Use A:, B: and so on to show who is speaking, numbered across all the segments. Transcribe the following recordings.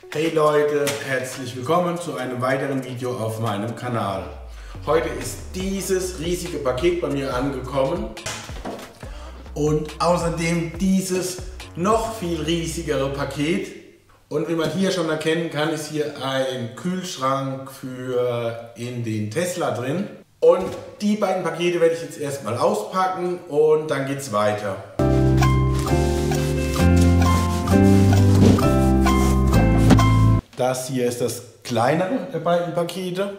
A: Hey Leute, herzlich willkommen zu einem weiteren Video auf meinem Kanal. Heute ist dieses riesige Paket bei mir angekommen und außerdem dieses noch viel riesigere Paket. Und wie man hier schon erkennen kann, ist hier ein Kühlschrank für in den Tesla drin. Und die beiden Pakete werde ich jetzt erstmal auspacken und dann geht's weiter. Das hier ist das kleinere der beiden Pakete.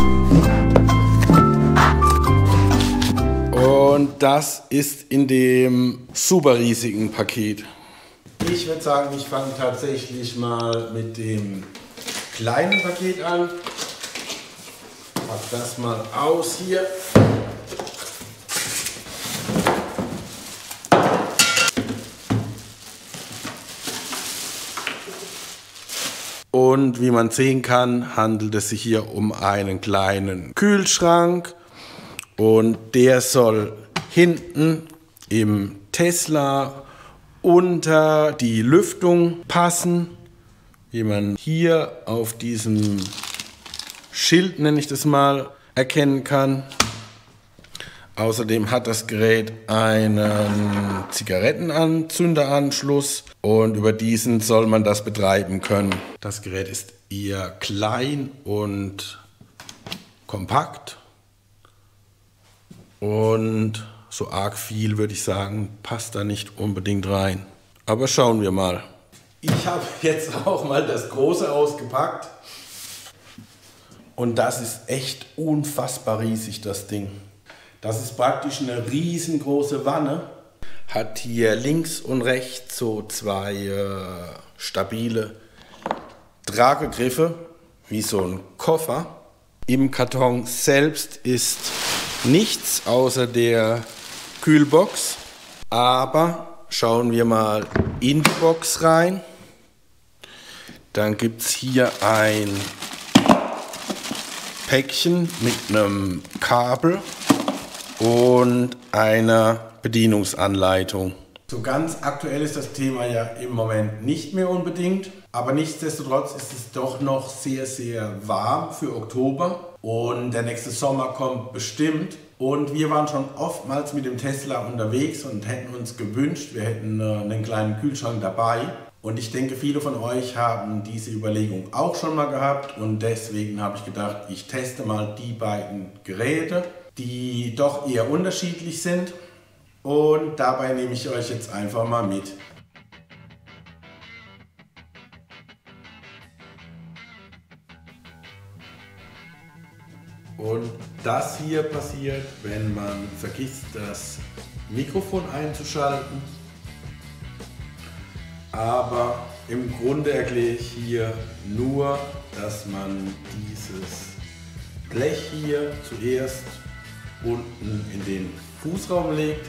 A: Und das ist in dem super riesigen Paket. Ich würde sagen, ich fange tatsächlich mal mit dem kleinen Paket an. Pack das mal aus hier. Und wie man sehen kann, handelt es sich hier um einen kleinen Kühlschrank. Und der soll hinten im Tesla unter die Lüftung passen. Wie man hier auf diesem Schild, nenne ich das mal, erkennen kann. Außerdem hat das Gerät einen Zigarettenanzünderanschluss und über diesen soll man das betreiben können. Das Gerät ist eher klein und kompakt und so arg viel, würde ich sagen, passt da nicht unbedingt rein. Aber schauen wir mal. Ich habe jetzt auch mal das Große ausgepackt und das ist echt unfassbar riesig, das Ding. Das ist praktisch eine riesengroße Wanne. Hat hier links und rechts so zwei stabile Tragegriffe, wie so ein Koffer. Im Karton selbst ist nichts außer der Kühlbox. Aber schauen wir mal in die Box rein. Dann gibt es hier ein Päckchen mit einem Kabel und einer Bedienungsanleitung. So ganz aktuell ist das Thema ja im Moment nicht mehr unbedingt, aber nichtsdestotrotz ist es doch noch sehr, sehr warm für Oktober und der nächste Sommer kommt bestimmt. Und wir waren schon oftmals mit dem Tesla unterwegs und hätten uns gewünscht, wir hätten einen kleinen Kühlschrank dabei. Und ich denke, viele von euch haben diese Überlegung auch schon mal gehabt und deswegen habe ich gedacht, ich teste mal die beiden Geräte, die doch eher unterschiedlich sind, und dabei nehme ich euch jetzt einfach mal mit. Und das hier passiert, wenn man vergisst, das Mikrofon einzuschalten. Aber im Grunde erkläre ich hier nur, dass man dieses Blech hier zuerst unten in den Fußraum legt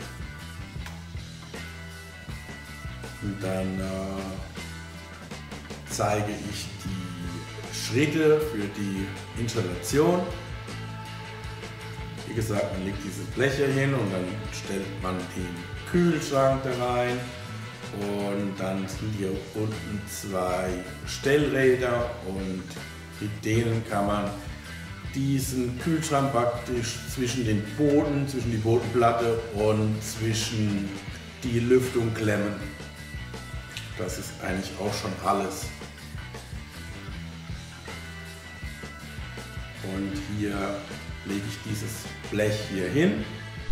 A: und dann zeige ich die Schritte für die Installation. Wie gesagt, man legt dieses Blech hier hin und dann stellt man den Kühlschrank da rein und dann sind hier unten zwei Stellräder und mit denen kann man diesen Kühlschrank praktisch zwischen den Boden, zwischen die Bodenplatte und zwischen die Lüftung klemmen. Das ist eigentlich auch schon alles. Und hier lege ich dieses Blech hier hin.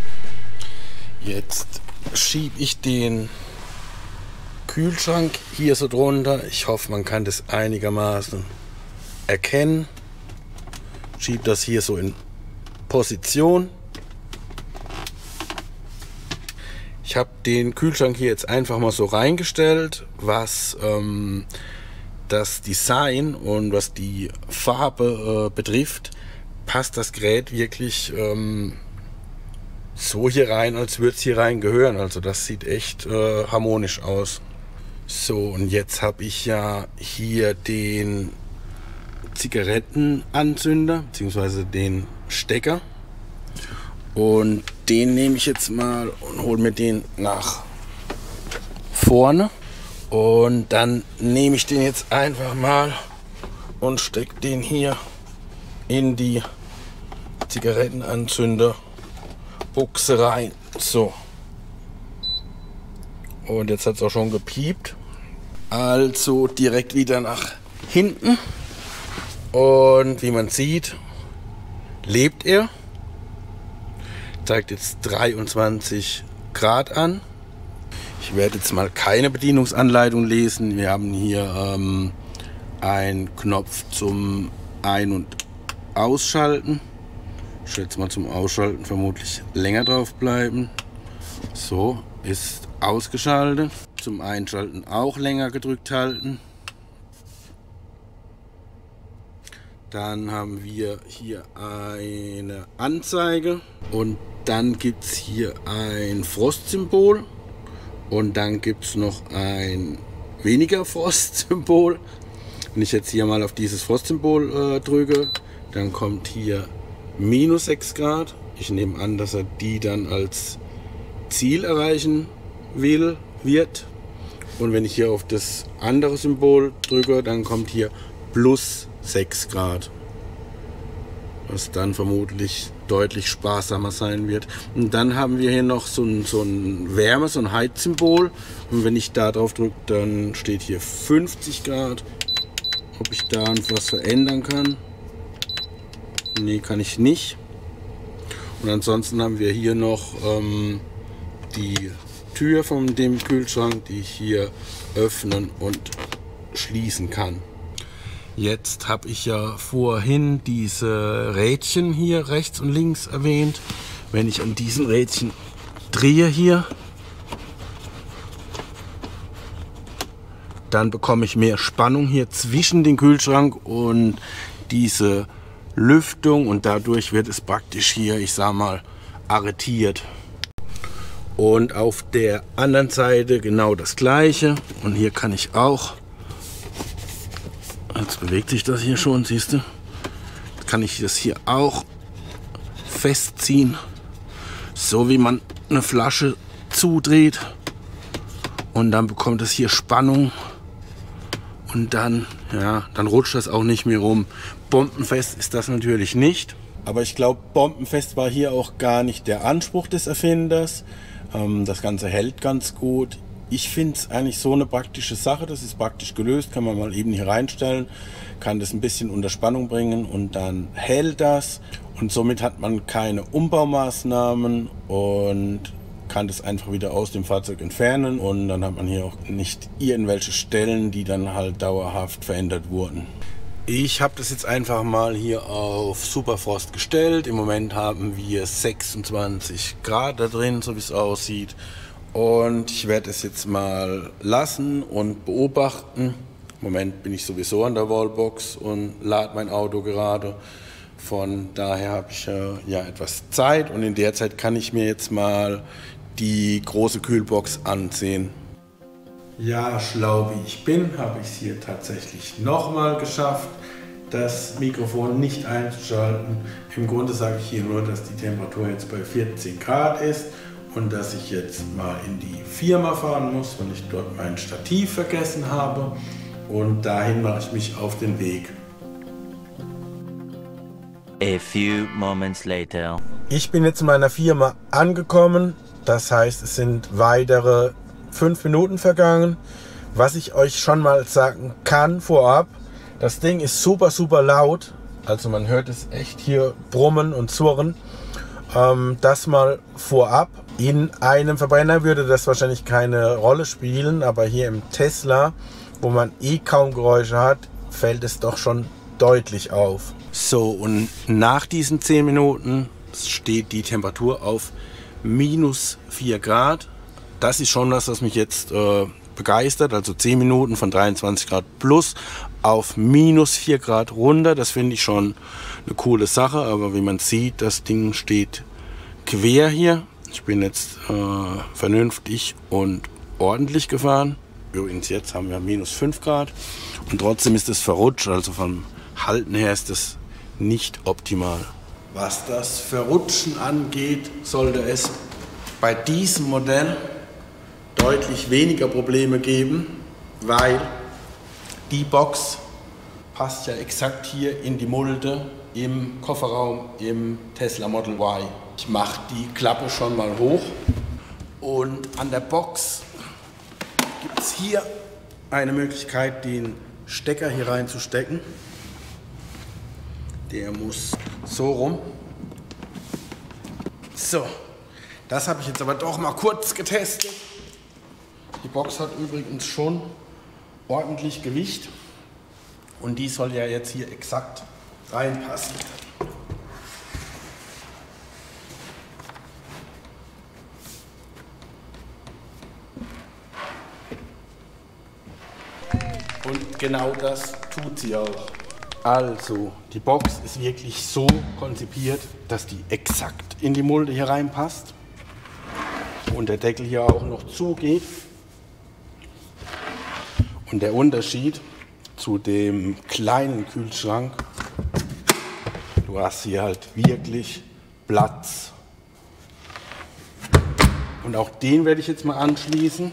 A: Jetzt schiebe ich den Kühlschrank hier so drunter. Ich hoffe, man kann das einigermaßen erkennen. Schiebe das hier so in Position. Ich habe den Kühlschrank hier jetzt einfach mal so reingestellt, was das Design und was die Farbe betrifft, passt das Gerät wirklich so hier rein, als würde es hier rein gehören. Also das sieht echt harmonisch aus. So, und jetzt habe ich ja hier den Zigarettenanzünder bzw. den Stecker und den nehme ich jetzt mal und hole mir den nach vorne Und dann nehme ich den jetzt einfach mal und stecke den hier in die Zigarettenanzünderbuchse rein. So. Und jetzt hat es auch schon gepiept. Also direkt wieder nach hinten. Und wie man sieht, lebt er. Zeigt jetzt 23 Grad an. Ich werde jetzt mal keine Bedienungsanleitung lesen. Wir haben hier einen Knopf zum Ein- und Ausschalten. Ich werde jetzt mal zum Ausschalten vermutlich länger drauf bleiben. So, ist ausgeschaltet. Zum Einschalten auch länger gedrückt halten. Dann haben wir hier eine Anzeige und dann gibt es hier ein Frostsymbol und dann gibt es noch ein weniger Frostsymbol. Wenn ich jetzt hier mal auf dieses Frostsymbol drücke, dann kommt hier minus 6 Grad. Ich nehme an, dass er die dann als Ziel erreichen wird. Und wenn ich hier auf das andere Symbol drücke, dann kommt hier plus 6 Grad. Was dann vermutlich deutlich sparsamer sein wird. Und dann haben wir hier noch so ein Wärme, so ein Heizsymbol. Und wenn ich da drauf drücke, dann steht hier 50 Grad. Ob ich da was verändern kann? Nee, kann ich nicht. Und ansonsten haben wir hier noch die Tür von dem Kühlschrank, die ich hier öffnen und schließen kann. Jetzt habe ich ja vorhin diese Rädchen hier rechts und links erwähnt. Wenn ich an diesen Rädchen drehe hier, dann bekomme ich mehr Spannung hier zwischen den Kühlschrank und diese Lüftung und dadurch wird es praktisch hier, ich sag mal, arretiert. Und auf der anderen Seite genau das gleiche. Und hier kann ich auch, jetzt bewegt sich das hier schon, siehst du, kann ich das hier auch festziehen, so wie man eine Flasche zudreht. Und dann bekommt es hier Spannung. Und dann, ja, dann rutscht das auch nicht mehr rum. Bombenfest ist das natürlich nicht. Aber ich glaube, bombenfest war hier auch gar nicht der Anspruch des Erfinders. Das Ganze hält ganz gut. Ich finde es eigentlich so eine praktische Sache. Das ist praktisch gelöst. Kann man mal eben hier reinstellen. Kann das ein bisschen unter Spannung bringen und dann hält das. Und somit hat man keine Umbaumaßnahmen und kann das einfach wieder aus dem Fahrzeug entfernen. Und dann hat man hier auch nicht irgendwelche Stellen, die dann halt dauerhaft verändert wurden. Ich habe das jetzt einfach mal hier auf Superfrost gestellt. Im Moment haben wir 26 Grad da drin, so wie es aussieht. Und ich werde es jetzt mal lassen und beobachten. Im Moment bin ich sowieso an der Wallbox und lade mein Auto gerade. Von daher habe ich ja etwas Zeit und in der Zeit kann ich mir jetzt mal die große Kühlbox ansehen. Ja, schlau wie ich bin, habe ich es hier tatsächlich nochmal geschafft, das Mikrofon nicht einzuschalten. Im Grunde sage ich hier nur, dass die Temperatur jetzt bei 14 Grad ist und dass ich jetzt mal in die Firma fahren muss, weil ich dort mein Stativ vergessen habe. Und dahin mache ich mich auf den Weg.
B: A few moments later. Ich
A: bin jetzt in meiner Firma angekommen. Das heißt, es sind weitere 5 Minuten vergangen. Was ich euch schon mal sagen kann vorab, das Ding ist super, super laut. Also man hört es echt hier brummen und surren. Das mal vorab. In einem Verbrenner würde das wahrscheinlich keine Rolle spielen, aber hier im Tesla, wo man kaum Geräusche hat, fällt es doch schon deutlich auf. So, und nach diesen 10 Minuten steht die Temperatur auf minus 4 Grad. Das ist schon das, was mich jetzt begeistert. Also 10 Minuten von 23 Grad plus auf minus 4 Grad runter. Das finde ich schon eine coole Sache. Aber wie man sieht, das Ding steht quer hier. Ich bin jetzt vernünftig und ordentlich gefahren. Übrigens jetzt haben wir minus 5 Grad. Und trotzdem ist es verrutscht. Also vom Halten her ist es nicht optimal. Was das Verrutschen angeht, sollte es bei diesem Modell deutlich weniger Probleme geben. weil die Box passt ja exakt hier in die Mulde im Kofferraum im Tesla Model Y. Ich mache die Klappe schon mal hoch und an der Box gibt es hier eine Möglichkeit, den Stecker hier reinzustecken. Der muss so rum. So, das habe ich jetzt aber doch mal kurz getestet. Die Box hat übrigens schon ordentlich Gewicht und die soll ja jetzt hier exakt reinpassen. Und genau das tut sie auch. Also, die Box ist wirklich so konzipiert, dass die exakt in die Mulde hier reinpasst und der Deckel hier auch noch zugeht. Und der Unterschied zu dem kleinen Kühlschrank, du hast hier halt wirklich Platz. Und auch den werde ich jetzt mal anschließen.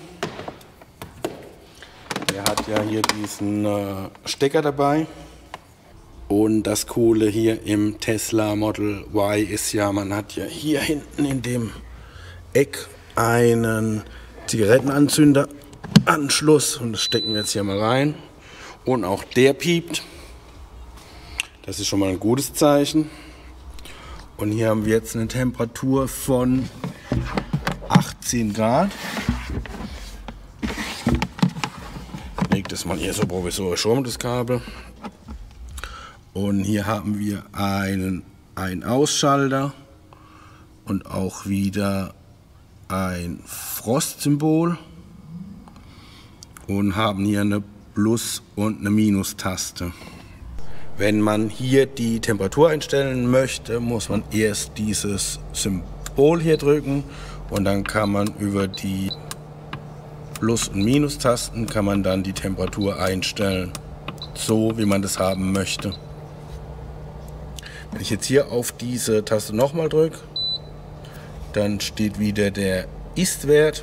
A: Der hat ja hier diesen Stecker dabei. Und das Coole hier im Tesla Model Y ist ja, man hat ja hier hinten in dem Eck einen Zigarettenanzünderanschluss und das stecken wir jetzt hier mal rein. Und auch der piept. Das ist schon mal ein gutes Zeichen. Und hier haben wir jetzt eine Temperatur von 18 Grad. Ich lege das mal hier so provisorisch rum, das Kabel. Und hier haben wir einen Ausschalter und auch wieder ein Frostsymbol und haben hier eine Plus- und eine Minus-Taste. Wenn man hier die Temperatur einstellen möchte, muss man erst dieses Symbol hier drücken und dann kann man über die Plus- und Minus-Tasten kann man dann die Temperatur einstellen, so wie man das haben möchte. Wenn ich jetzt hier auf diese Taste nochmal drücke, dann steht wieder der Ist-Wert.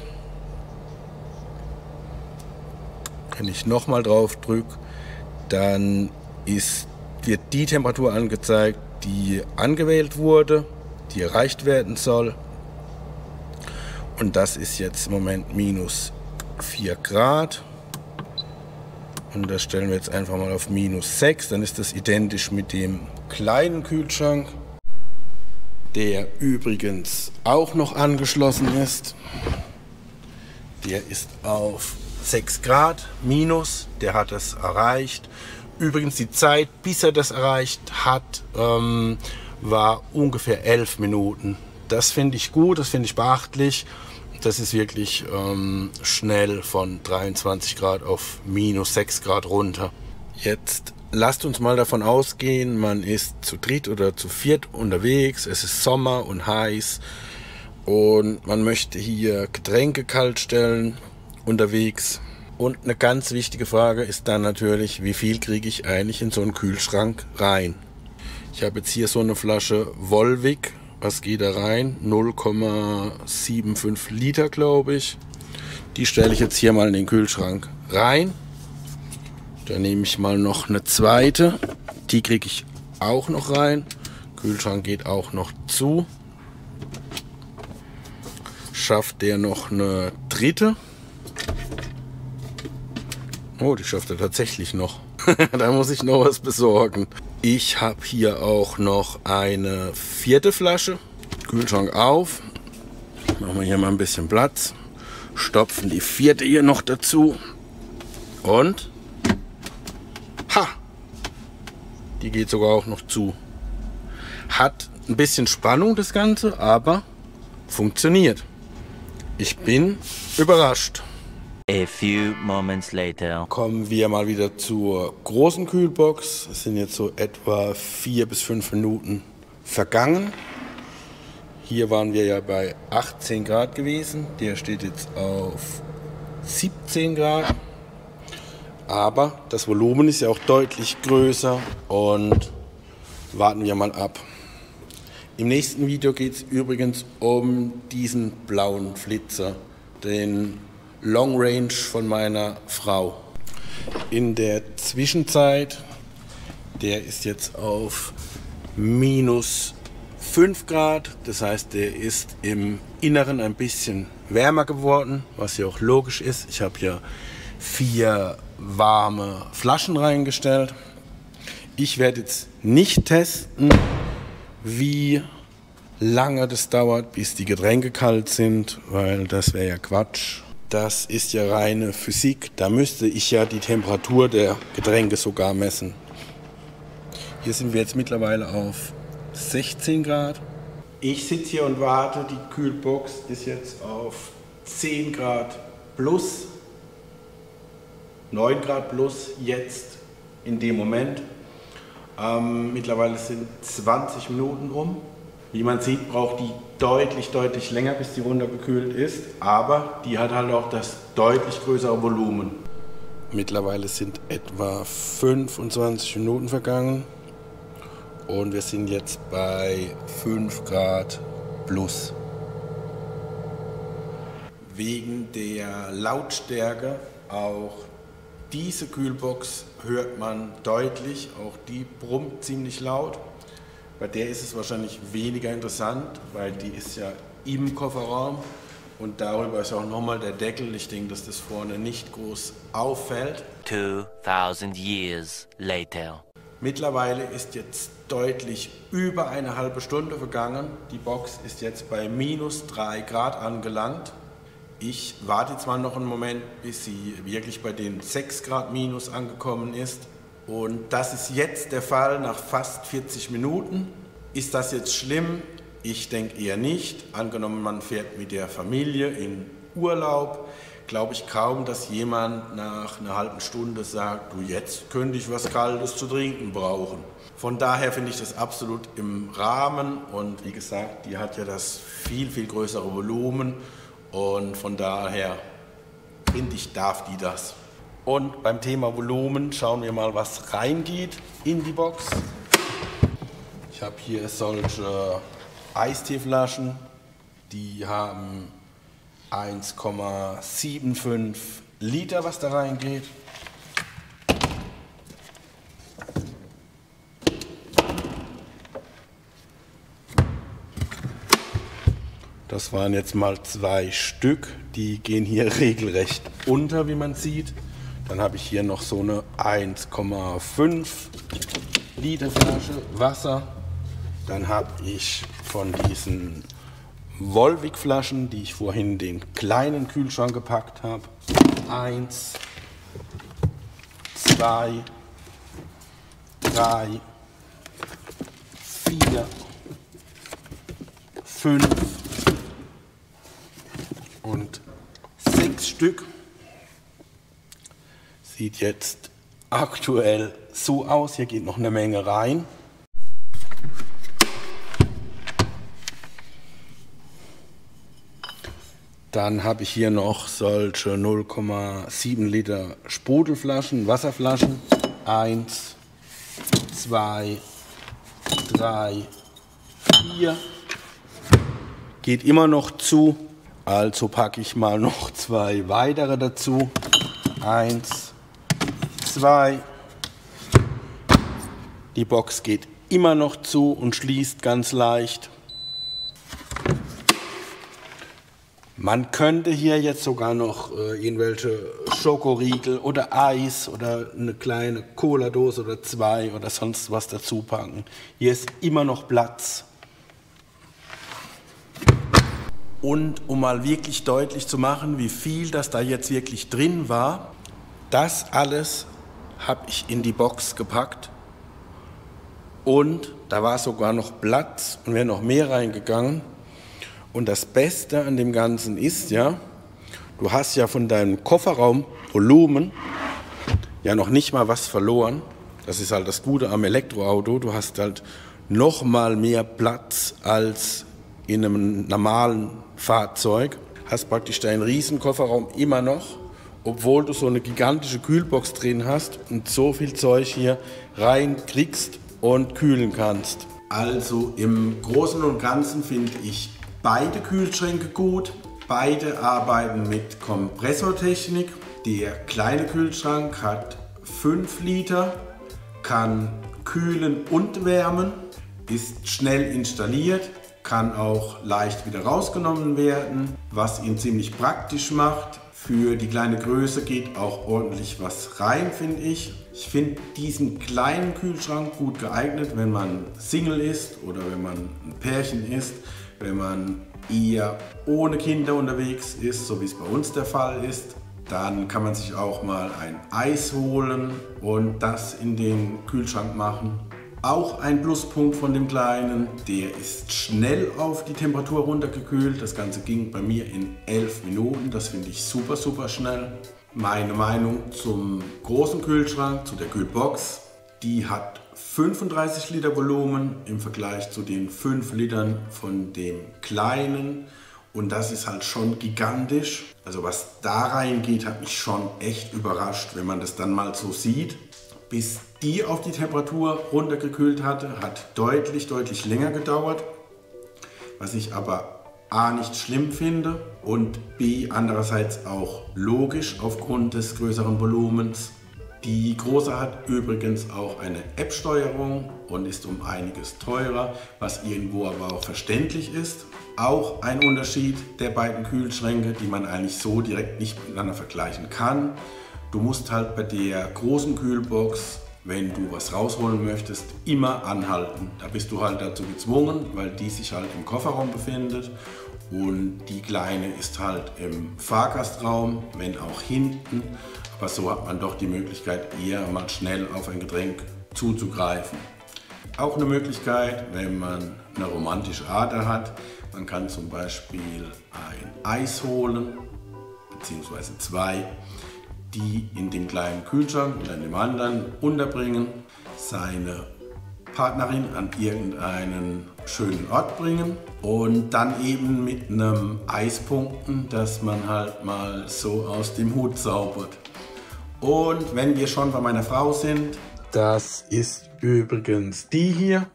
A: Wenn ich nochmal drauf drücke, dann wird die Temperatur angezeigt, die angewählt wurde, die erreicht werden soll. Und das ist jetzt im Moment minus 4 Grad. Und das stellen wir jetzt einfach mal auf minus 6. Dann ist das identisch mit dem kleinen Kühlschrank, der übrigens auch noch angeschlossen ist. Der ist auf 6 Grad minus, der hat es erreicht. Übrigens die Zeit, bis er das erreicht hat, war ungefähr 11 Minuten. Das finde ich gut, das finde ich beachtlich. Das ist wirklich schnell von 23 Grad auf minus 6 Grad runter. Jetzt lasst uns mal davon ausgehen, man ist zu dritt oder zu viert unterwegs, es ist Sommer und heiß und man möchte hier Getränke kalt stellen unterwegs. Und eine ganz wichtige Frage ist dann natürlich, wie viel kriege ich eigentlich in so einen Kühlschrank rein? Ich habe jetzt hier so eine Flasche Volvic. Was geht da rein? 0,75 Liter, glaube ich. Die stelle ich jetzt hier mal in den Kühlschrank rein. Dann nehme ich mal noch eine zweite. Die kriege ich auch noch rein. Kühlschrank geht auch noch zu. Schafft der noch eine dritte? Oh, die schafft er tatsächlich noch. Da muss ich noch was besorgen. Ich habe hier auch noch eine vierte Flasche. Kühlschrank auf. Machen wir hier mal ein bisschen Platz. Stopfen die vierte hier noch dazu. Und ha! Die geht sogar auch noch zu. Hat ein bisschen Spannung das Ganze, aber funktioniert. Ich bin überrascht.
B: A few moments later.
A: Kommen wir mal wieder zur großen Kühlbox. Es sind jetzt so etwa 4 bis 5 Minuten vergangen. Hier waren wir ja bei 18 Grad gewesen. Der steht jetzt auf 17 Grad. Aber das Volumen ist ja auch deutlich größer und warten wir mal ab. Im nächsten Video geht es übrigens um diesen blauen Flitzer, den Long Range von meiner Frau. in der Zwischenzeit, der ist jetzt auf minus 5 Grad, das heißt, der ist im Inneren ein bisschen wärmer geworden, was ja auch logisch ist. Ich habe hier 4 warme Flaschen reingestellt. Ich werde jetzt nicht testen, wie lange das dauert, bis die Getränke kalt sind, weil das wäre ja Quatsch. Das ist ja reine Physik, da müsste ich ja die Temperatur der Getränke sogar messen. Hier sind wir jetzt mittlerweile auf 16 Grad. Ich sitze hier und warte, die Kühlbox ist jetzt auf 10 Grad plus, 9 Grad plus jetzt in dem Moment. Mittlerweile sind 20 Minuten um. Wie man sieht, braucht die deutlich länger, bis die runtergekühlt ist, aber die hat halt auch das deutlich größere Volumen. Mittlerweile sind etwa 25 Minuten vergangen. Und wir sind jetzt bei 5 Grad plus. Wegen der Lautstärke auch diese Kühlbox hört man deutlich, auch die brummt ziemlich laut. Bei der ist es wahrscheinlich weniger interessant, weil die ist ja im Kofferraum und darüber ist auch nochmal der Deckel. Ich denke, dass das vorne nicht groß auffällt.
B: 2000 years later.
A: Mittlerweile ist jetzt deutlich über eine halbe Stunde vergangen. Die Box ist jetzt bei minus 3 Grad angelangt. Ich warte jetzt mal noch einen Moment, bis sie wirklich bei den 6 Grad minus angekommen ist. Und das ist jetzt der Fall nach fast 40 Minuten. Ist das jetzt schlimm? Ich denke eher nicht. Angenommen, man fährt mit der Familie in Urlaub, glaube ich kaum, dass jemand nach einer halben Stunde sagt, du, jetzt könnte ich was Kaltes zu trinken brauchen. Von daher finde ich das absolut im Rahmen und wie gesagt, die hat ja das viel größere Volumen und von daher finde ich, darf die das. Und beim Thema Volumen schauen wir mal, was reingeht in die Box. Ich habe hier solche Eisteeflaschen, die haben 1,75 Liter, was da reingeht. Das waren jetzt mal 2 Stück, die gehen hier regelrecht unter, wie man sieht. Dann habe ich hier noch so eine 1,5 Liter Flasche Wasser. Dann habe ich von diesen Volvic-Flaschen, die ich vorhin in den kleinen Kühlschrank gepackt habe. 1, 2, 3, 4, 5 und 6 Stück. Sieht jetzt aktuell so aus. Hier geht noch eine Menge rein. Dann habe ich hier noch solche 0,7 Liter Sprudelflaschen, Wasserflaschen. 1, 2, 3, 4. Geht immer noch zu. Also packe ich mal noch 2 weitere dazu. 1, 2. Die Box geht immer noch zu und schließt ganz leicht. Man könnte hier jetzt sogar noch irgendwelche Schokoriegel oder Eis oder eine kleine Cola-Dose oder 2 oder sonst was dazu packen. Hier ist immer noch Platz. Und um mal wirklich deutlich zu machen, wie viel das da jetzt wirklich drin war, das alles habe ich in die Box gepackt. Und da war sogar noch Platz und wäre noch mehr reingegangen. Und das Beste an dem Ganzen ist ja, du hast ja von deinem Kofferraumvolumen ja noch nicht mal was verloren. Das ist halt das Gute am Elektroauto. Du hast halt noch mal mehr Platz als in einem normalen Fahrzeug. Hast praktisch deinen riesen Kofferraum immer noch, obwohl du so eine gigantische Kühlbox drin hast und so viel Zeug hier reinkriegst und kühlen kannst. Also im Großen und Ganzen finde ich beide Kühlschränke gut. Beide arbeiten mit Kompressortechnik. Der kleine Kühlschrank hat 5 Liter, kann kühlen und wärmen, ist schnell installiert, kann auch leicht wieder rausgenommen werden, was ihn ziemlich praktisch macht. Für die kleine Größe geht auch ordentlich was rein, finde ich. Ich finde diesen kleinen Kühlschrank gut geeignet, wenn man Single ist oder wenn man ein Pärchen ist, wenn man eher ohne Kinder unterwegs ist, so wie es bei uns der Fall ist. Dann kann man sich auch mal ein Eis holen und das in den Kühlschrank machen. Auch ein Pluspunkt von dem Kleinen, der ist schnell auf die Temperatur runtergekühlt. Das Ganze ging bei mir in 11 Minuten, das finde ich super, super schnell. Meine Meinung zum großen Kühlschrank, zu der Kühlbox, die hat 35 Liter Volumen im Vergleich zu den 5 Litern von dem kleinen. Und das ist halt schon gigantisch. Also was da reingeht, hat mich schon echt überrascht, wenn man das dann mal so sieht. Bis die auf die Temperatur runtergekühlt hatte, hat deutlich länger gedauert. Was ich aber A nicht schlimm finde und B andererseits auch logisch aufgrund des größeren Volumens. Die große hat übrigens auch eine App-Steuerung und ist um einiges teurer, was irgendwo aber auch verständlich ist. Auch ein Unterschied der beiden Kühlschränke, die man eigentlich so direkt nicht miteinander vergleichen kann. Du musst halt bei der großen Kühlbox, wenn du was rausholen möchtest, immer anhalten. Da bist du halt dazu gezwungen, weil die sich halt im Kofferraum befindet. Und die kleine ist halt im Fahrgastraum, wenn auch hinten. Aber so hat man doch die Möglichkeit, eher mal schnell auf ein Getränk zuzugreifen. Auch eine Möglichkeit, wenn man eine romantische Ader hat. Man kann zum Beispiel ein Eis holen, beziehungsweise 2, die in dem kleinen Kühlschrank oder in dem anderen unterbringen, seine Partnerin an irgendeinen schönen Ort bringen und dann eben mit einem Eis punkten, dass man halt mal so aus dem Hut zaubert. Und wenn wir schon bei meiner Frau sind, das ist übrigens die hier.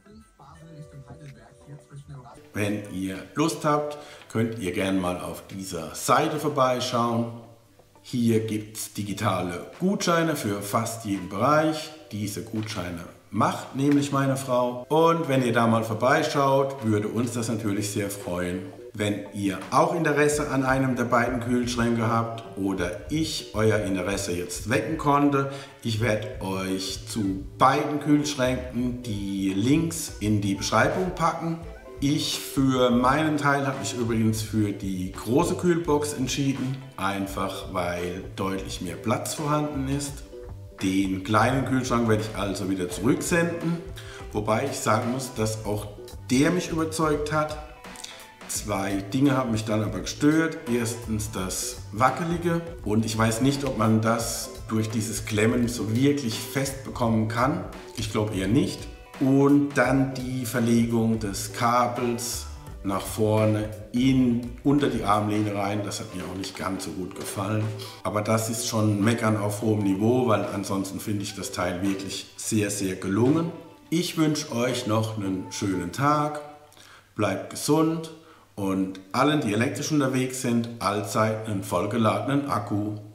A: Wenn ihr Lust habt, könnt ihr gerne mal auf dieser Seite vorbeischauen. Hier gibt es digitale Gutscheine für fast jeden Bereich. Diese Gutscheine macht nämlich meine Frau. Und wenn ihr da mal vorbeischaut, würde uns das natürlich sehr freuen. Wenn ihr auch Interesse an einem der beiden Kühlschränke habt oder ich euer Interesse jetzt wecken konnte, ich werde euch zu beiden Kühlschränken die Links in die Beschreibung packen. Ich für meinen Teil habe mich übrigens für die große Kühlbox entschieden, einfach weil deutlich mehr Platz vorhanden ist. Den kleinen Kühlschrank werde ich also wieder zurücksenden, wobei ich sagen muss, dass auch der mich überzeugt hat. 2 Dinge haben mich dann aber gestört. Erstens das Wackelige und ich weiß nicht, ob man das durch dieses Klemmen so wirklich fest bekommen kann. Ich glaube eher nicht. Und dann die Verlegung des Kabels nach vorne unter die Armlehne rein. Das hat mir auch nicht ganz so gut gefallen. Aber das ist schon Meckern auf hohem Niveau, weil ansonsten finde ich das Teil wirklich sehr, sehr gelungen. Ich wünsche euch noch einen schönen Tag. Bleibt gesund und allen, die elektrisch unterwegs sind, allzeit einen vollgeladenen Akku.